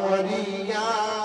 सावरिया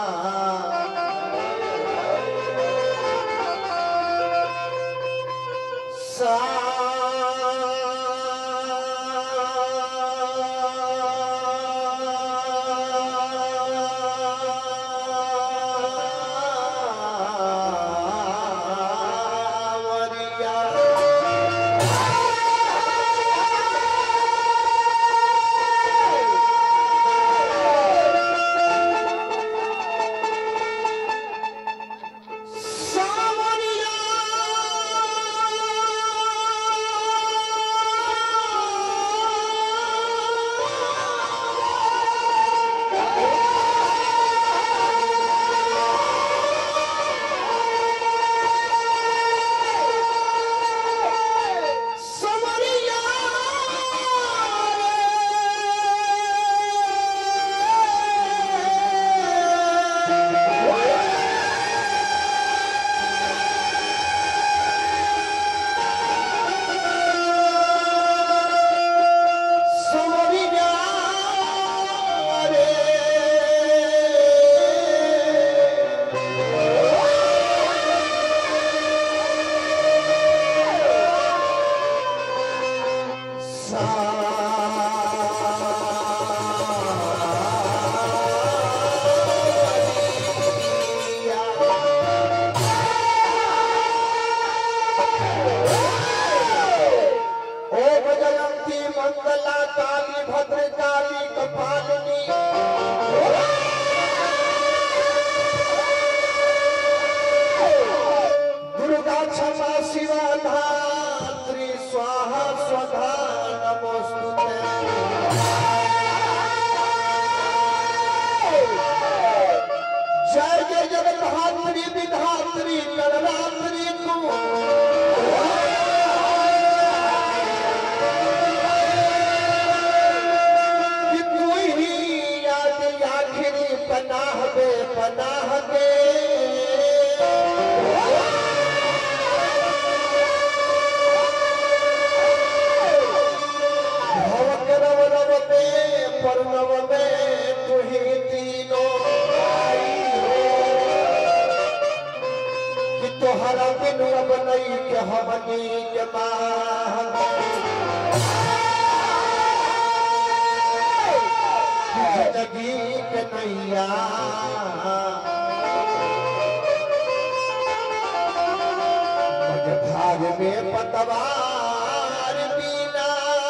भाग में पतवार बिना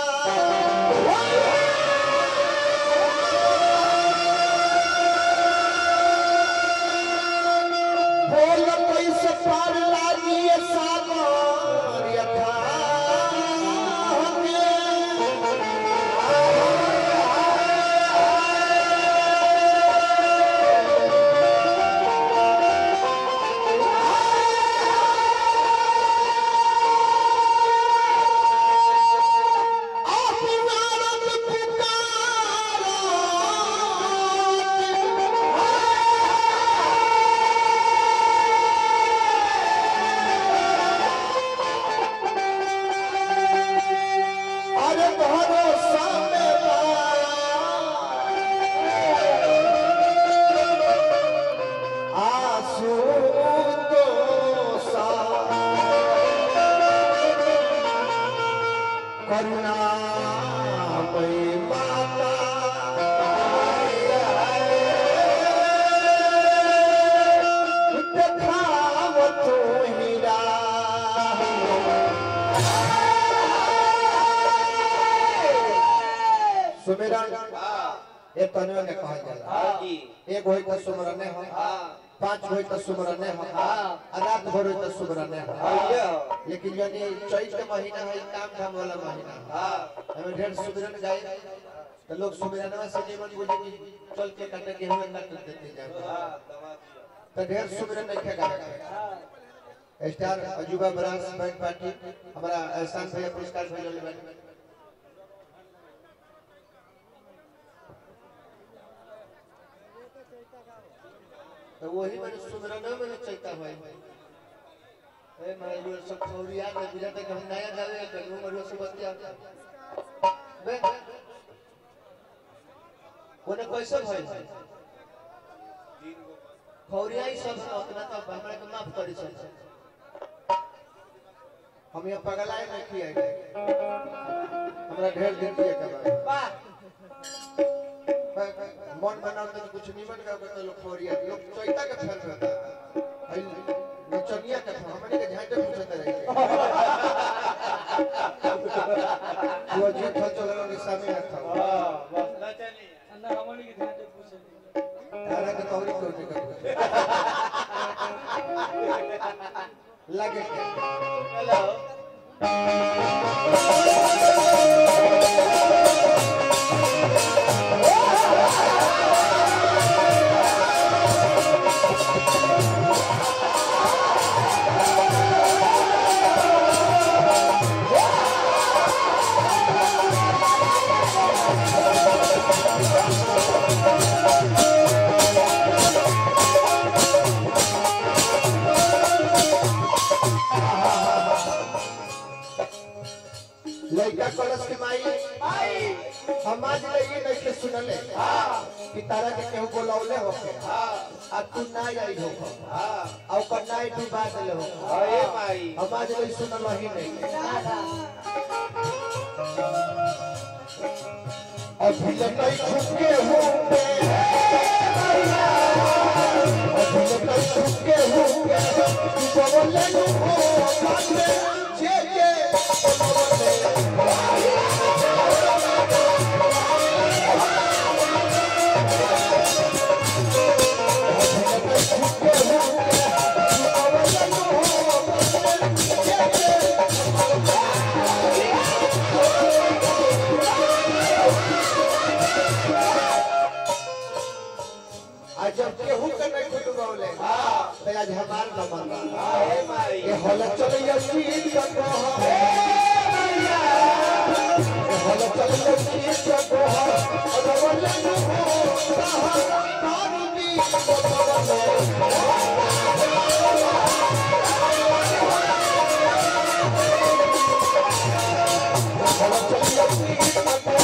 बोल कैसे पार लागी सागर यथा एक होई त सुमरने हो पांच होई त सुमरने हो रात भर होई त सुमरने हो लेकिन यानी चैत के महीना है काम धाम वाला महीना हमें ढेर सुमरन जाए तो लोग सुमरनवा से जीवन बुझे कि चल के काटे के हमें काट देते जाए तो ढेर सुमरन नहीं खेगा स्टार अजूबा ब्रांच बैंड पार्टी हमारा एहसान भैया पुरस्कार भेजले बानी तो वही मैंने सुमरना मैंने चलता भाई ए मारो सब छोरिया ने बुझा तक हम नया गावे करू मरो सुबतिया बे ओने कैसे भाई खौरिया ही सब उतना तो हमरा के माफ करी सर हम ये पगलाए नहीं किए हमरा ढेर दिन किए के वाह मन बनाओ तो कुछ निमन का तो लोग खौरिया लोग चैता के फैल रहता है नचनिया के हमने के झांटे पूछते रहे वो जी फल चल रहा है सामने था हां बस नचनी अंदर हमने के झांटे पूछते तारा के तौरी करने का लगे हेलो लड़का कलश के माई हम आज ये नहीं के सुनले कि तारा के केहू बोलौले हो आ तू ना आई हो आ ओकर नाई डुबा देले हो ए माई हम आज नहीं सुनल ही नहीं अभी नहीं छुपके होंगे अभी नहीं छुपके होंगे तू बोले नु हो काटे जे जे जब केहू के नहीं खुटबावले तो आज हमार न मनवा ए माई ये होला चलिए चीज का कह ए भैया ये होला चलिए चीज का कह और बोले न हो तारू दी बोले होला चलिए चीज का कह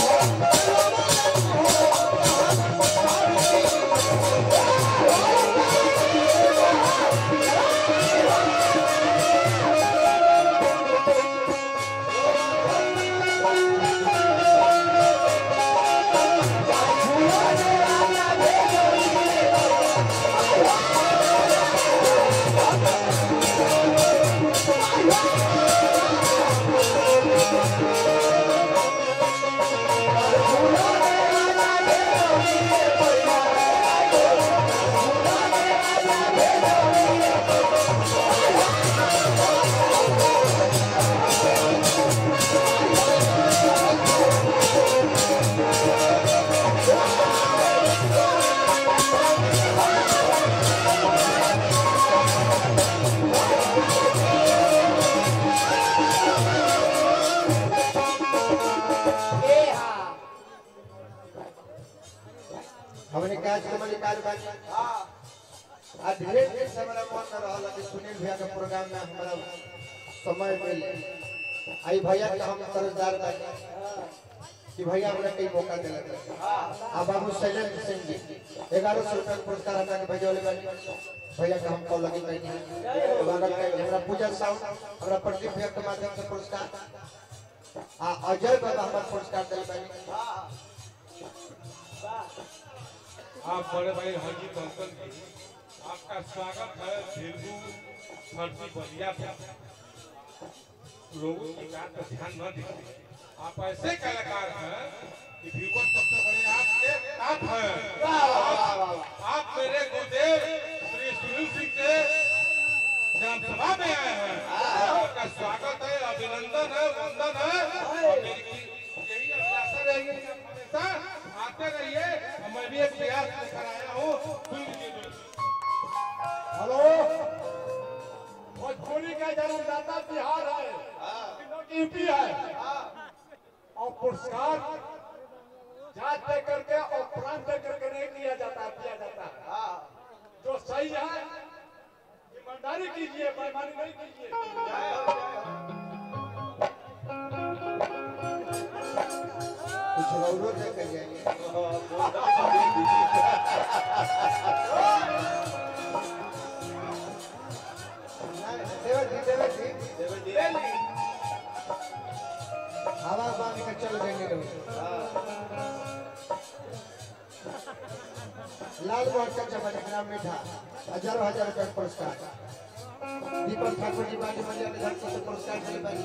हमने काज के मलिकार बानी आज ढेर ढेर हमरा मन में रहल कि सुनील भैया के प्रोग्राम में हमरा समय मिले आई भैया के हम कर्जदार बानी कि भैया हमरा कई मौका देला आ बाबू शैलेंद्र सिंह जी 1100 रुपया पुरस्कार हमरा के भेजले बानी भैया के हम कॉल लगी नहीं स्वागत है हमरा पूजा साहब हमरा प्रदीप भैया के माध्यम से पुरस्कार आ अजय बाबा हमरा पुरस्कार देले बानी आप बड़े भाई हाजी कंकन जी आपका स्वागत है तेलुगु धरती बलिया पर लोगों की बात पर ध्यान न दीजिए आप ऐसे कलाकार हैं कि व्यूवर सबसे बड़े आपके साथ हैं आप मेरे गुरुदेव श्री सुनील सिंह के जन्म सभा में आए हैं आपका स्वागत है अभिनंदन है वंदन है और मेरी यही अभिलाषा रहेगी हमेशा आते रहिए मैं भी एक प्रयास लेकर आया हूँ हेलो भोजपुरी का जन्मदाता बिहार है यूपी है और पुरस्कार जांच दे करके और प्राण दे करके नहीं दिया जाता है जो सही है ईमानदारी कीजिए बेईमानी नहीं कीजिए कुछ और लेकर जाएंगे बानी ग्राम मीठा हजारों हजार रुपया पुरस्कार दीपक ठाकुर जी बानी मंदिर के धरती से पुरस्कार दिले बानी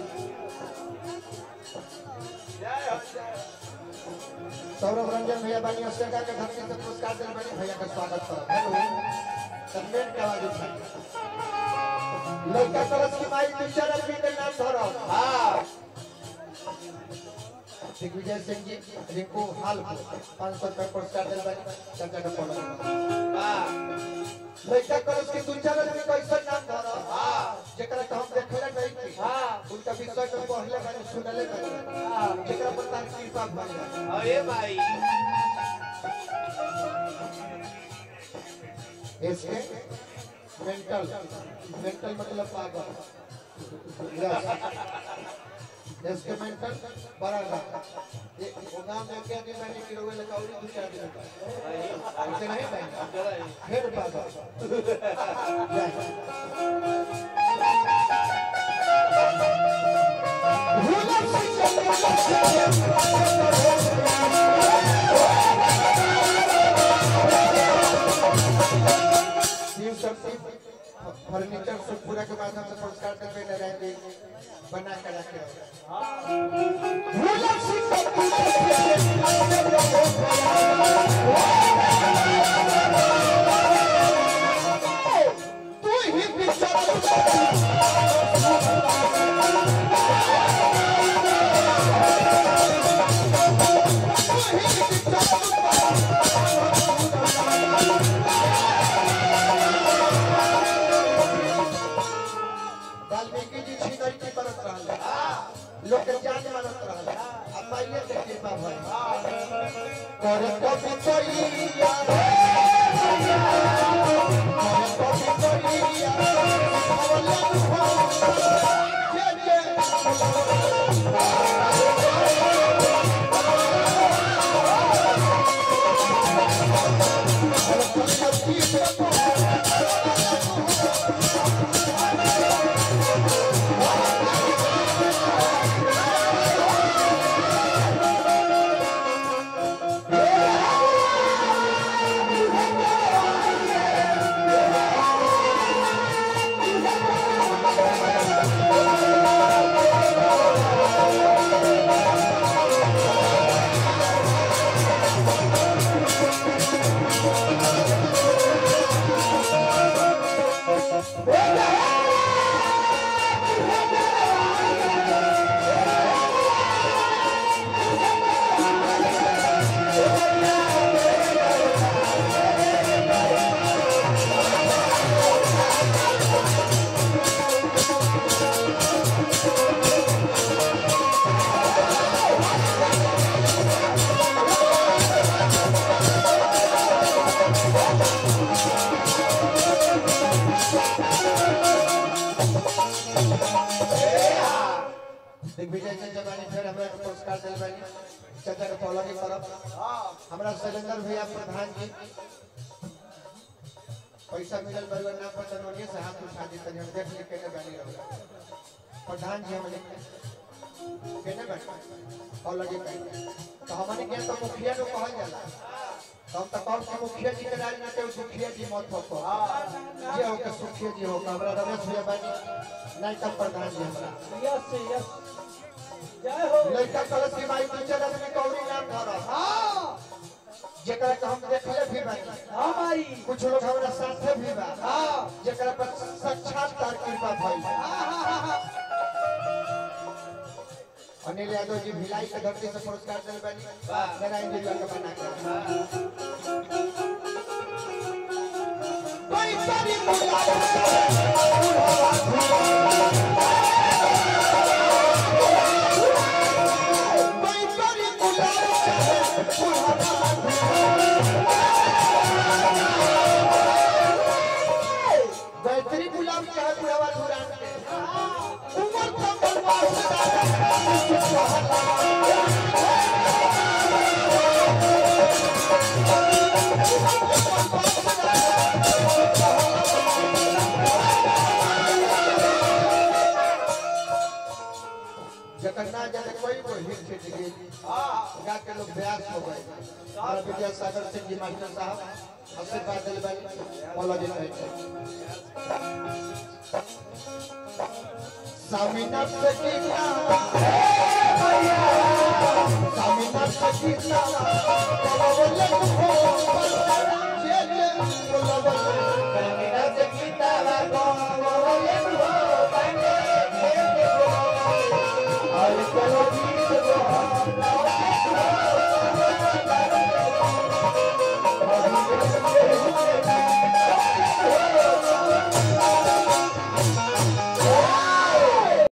सौरभ रंजन भैया बानी अस्टेगा के धरती से पुरस्कार दिले बानी भैया का स्वागत करो हेलो कमेंट का आवाज उठा लड़का तरस की माई टीचर अभी के नाम धरो हां दिग्विजय सिंह जी रिंकू हाल 500 रुपया पुरस्कार दिले बानी चाचा का पड़ा हां लड़का तरस की टीचर अभी कैसे नाम धरो हां जेकरा तो हम देखले नहीं थी हां उनका विषय में पहले बानी सुनले बानी हां जेकरा पर तार कृपा भइल अरे भाई इसके मेंटल मतलब पागल इसके मेंटल बड़ा ये गांव में क्या दिन मैंने कि रोवे लगा और दूसरा दिन ऐसे नहीं भाई फिर पागल फर्नीचर से पूरा के माध्यम से पुरस्कार देते रहेंगे बना कर रखे वाल्मीकि जी छीनरी की परत रहले लोग के जान मानत रहले अब पहले के कृपा भई करे तो पितरिया दिग्विजय सिंह जवानी फिर हमरा पुरस्कार दिल बानी चाचा के तौला की तरफ हमरा शैलेंद्र भैया प्रधान जी पैसा मिलल बरुआ नाम पर तनोनिए से हाथ उठा दी तनी हम देख ले केने बानी रहला प्रधान जी हमने केने बानी और लगे बानी तो हमने के तो मुखिया नो कहल जाला हम तो कौन के मुखिया जी के राज ना के मुखिया जी मत हो ये हो के सुखिया जी हो हमरा रमेश भैया बानी नहीं तब प्रधान जी हमरा यस यस जय हो लड़का कलश की माई टीचर में कौड़ी नाम धरो हां जेकरा के हम देखले भी बानी हां भाई कुछ लोग हमरा साथे भी बा हां जेकरा पर साक्षात्कार कृपा भइल अनिल यादव जी भिलाई के धरती से पुरस्कार दिल बानी नारायण जी का बना के कोई सारी बेहतरी गुलाब चाहे बुढ़ावा धुरान के उमर तो बनवास जगन्नाथ जाने कोई हिट छिट गई गा के लोग ब्यास हो गए और विद्यासागर सिंह जी मास्टर साहब आशीर्वाद दिल बानी बोला जी स्वामीनाथ से कितना स्वामीनाथ से कितना